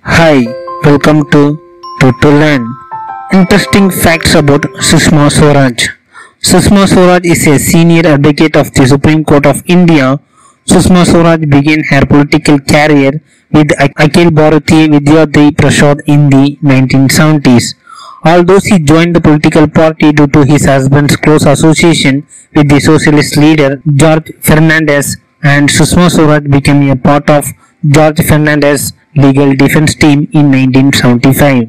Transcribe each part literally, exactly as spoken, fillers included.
Hi, welcome to To, to Learn. Interesting facts about Sushma Swaraj. Sushma Swaraj is a senior advocate of the Supreme Court of India. Sushma Swaraj began her political career with Akhil Bharatiya Vidyarthi Parishad in the nineteen seventies. Although she joined the political party due to his husband's close association with the socialist leader George Fernandes, and Sushma Swaraj became a part of George Fernandes' legal defense team in nineteen seventy-five.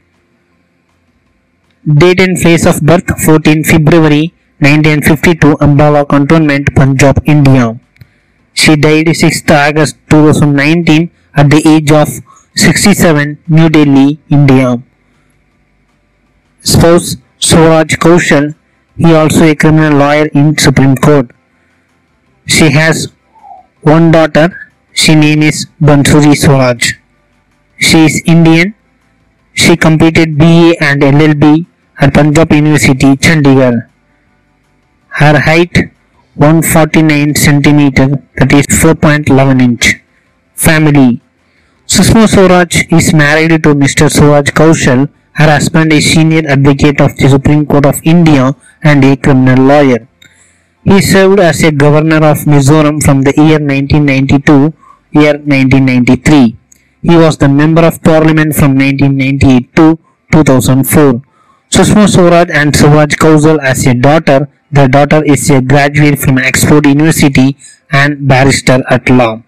Date and place of birth: fourteenth February nineteen fifty-two, Ambala Cantonment, Punjab, India. She died sixth August two thousand nineteen at the age of sixty-seven, New Delhi, India. Spouse: Swaraj Kaushal. He also a criminal lawyer in Supreme Court. She has one daughter. She name is Bansuri Swaraj. She is Indian. She completed B A and L L B at Punjab University, Chandigarh. Her height one hundred forty-nine centimeters, that is four point one one inch. Family: Sushma Swaraj is married to Mister Swaraj Kaushal. Her husband is senior advocate of the Supreme Court of India and a criminal lawyer. He served as a governor of Mizoram from the year nineteen ninety-two to year nineteen ninety-three. He was the member of parliament from nineteen ninety-eight to two thousand four. Sushma Swaraj and Swaraj Kaushal as a daughter. The daughter is a graduate from Oxford University and barrister at law.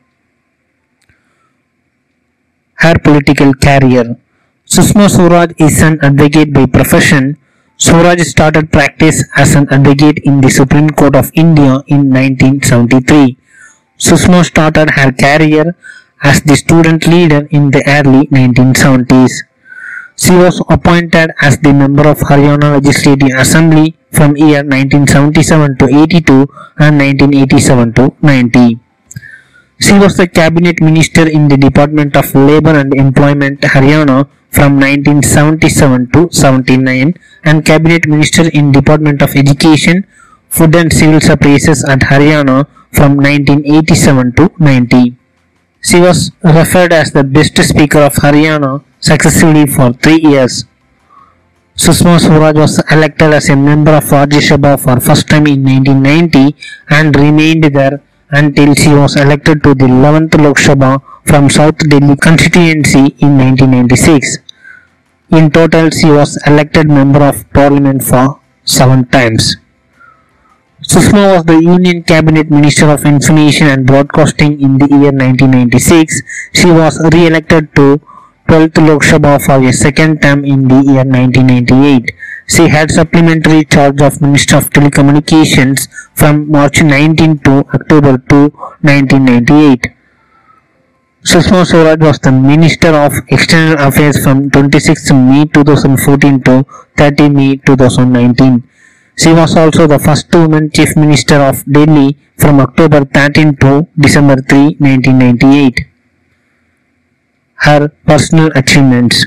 Her political career: Sushma Swaraj is an advocate by profession. Swaraj started practice as an advocate in the Supreme Court of India in nineteen seventy-three. Sushma started her career as the student leader in the early nineteen seventies. She was appointed as the member of Haryana Legislative Assembly from year nineteen seventy-seven to eighty-two and nineteen eighty-seven to ninety. She was the cabinet minister in the Department of Labour and Employment, Haryana, from nineteen seventy-seven to seventy-nine, and cabinet minister in Department of Education, Food and Civil Supplies at Haryana from nineteen eighty-seven to ninety. She was referred as the best speaker of Haryana successively for three years. Sushma Swaraj was elected as a member of Rajya Sabha for first time in nineteen ninety and remained there until she was elected to the eleventh Lok Sabha from South Delhi constituency in nineteen ninety-six. In total, she was elected member of parliament for seven times. Sushma was the Union Cabinet Minister of Information and Broadcasting in the year nineteen ninety-six. She was re-elected to twelfth Lok Sabha for a second term in the year nineteen ninety-eight. She had supplementary charge of Minister of Telecommunications from March nineteenth to October second, nineteen ninety-eight. Sushma Swaraj was the Minister of External Affairs from twenty-sixth May two thousand fourteen to thirtieth May two thousand nineteen. She was also the first woman Chief Minister of Delhi from October thirteenth to December third, nineteen ninety-eight. Her personal achievements: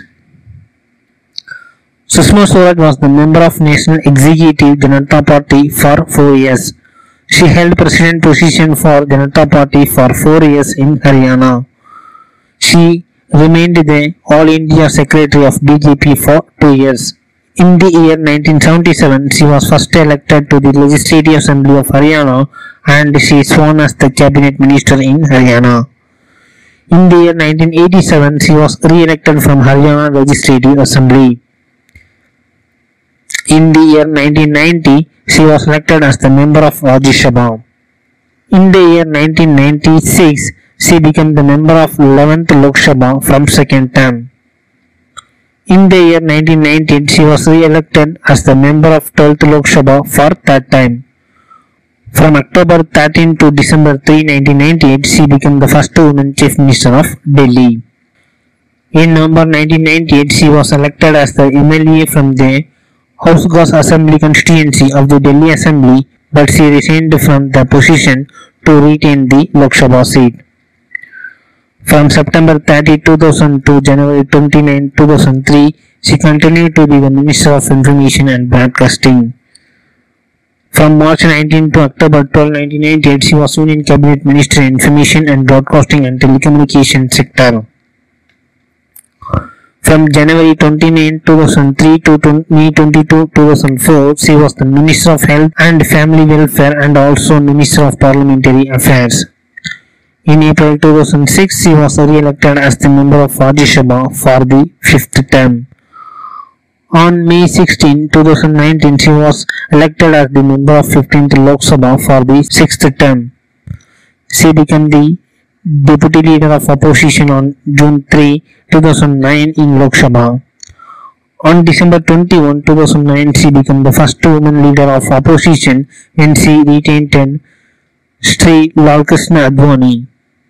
Sushma Swaraj was the member of National Executive Janata Party for four years. She held president position for Janata Party for four years in Haryana. She remained the All India Secretary of B J P for two years. In the year nineteen seventy-seven, she was first elected to the Legislative Assembly of Haryana and she sworn as the Cabinet Minister in Haryana. In the year nineteen eighty-seven, she was re-elected from Haryana Legislative Assembly. In the year nineteen ninety, she was elected as the member of Rajya Sabha. In the year nineteen ninety-six, she became the member of eleventh Lok Sabha from second term. In the year nineteen ninety, she was re-elected as the member of twelfth Lok Sabha for third time. From October thirteenth to December third, nineteen ninety-eight, she became the first woman Chief Minister of Delhi. In November nineteen ninety-eight, she was elected as the M L A from the House Assembly constituency of the Delhi Assembly, but she resigned from the position to retain the Lok Sabha seat. From September thirtieth, two thousand to January twenty-ninth, two thousand three, she continued to be the Minister of Information and Broadcasting. From March nineteenth to October twelfth, nineteen ninety-eight, she was Union Cabinet Minister in Information and Broadcasting and Telecommunication sector. From January twenty-ninth, two thousand three to May twenty-second, two thousand four, she was the Minister of Health and Family Welfare and also Minister of Parliamentary Affairs. In April two thousand six, she was re-elected as the member of Rajya Sabha for the fifth term. On May sixteenth, two thousand nineteen, she was elected as the member of fifteenth Lok Sabha for the sixth term. She became the Deputy Leader of Opposition on June third, two thousand nine in Lok Sabha. On December twenty-first, two thousand nine, she became the first woman Leader of Opposition when she retained Sri Lal Krishna Advani.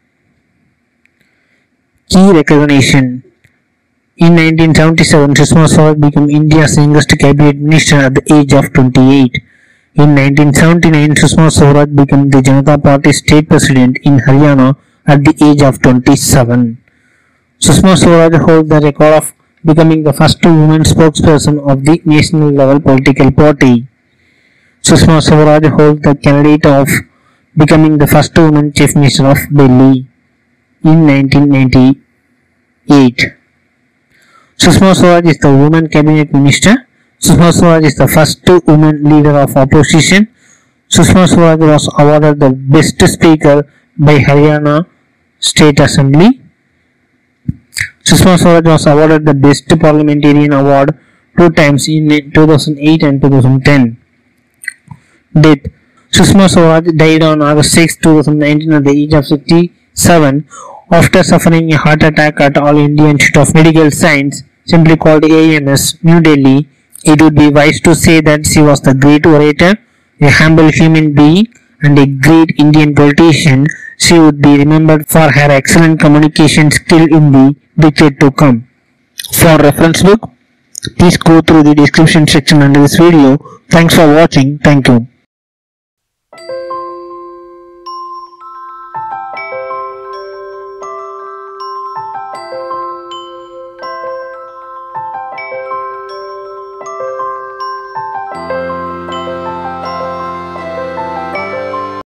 Key recognition. In nineteen seventy-seven, Sushma Swaraj became India's youngest cabinet minister at the age of twenty-eight. In nineteen seventy-nine, Sushma Swaraj became the Janata Party state president in Haryana at the age of twenty-seven. Sushma Swaraj holds the record of becoming the first woman spokesperson of the national level political party. Sushma Swaraj holds the candidate of becoming the first woman chief minister of Delhi in nineteen ninety-eight. Sushma Swaraj is the woman cabinet minister. Sushma Swaraj is the first woman leader of opposition. Sushma Swaraj was awarded the best speaker by Haryana State Assembly. Sushma Swaraj was awarded the best parliamentarian award two times in two thousand eight and two thousand ten. Death. Sushma Swaraj died on August sixth, two thousand nineteen at the age of sixty-seven after suffering a heart attack at All India Institute of Medical Science, simply called A I M S, New Delhi. It would be wise to say that she was the great orator, a humble human being, and a great Indian politician. She would be remembered for her excellent communication skill in the decade to come. For reference book, please go through the description section under this video. Thanks for watching. Thank you.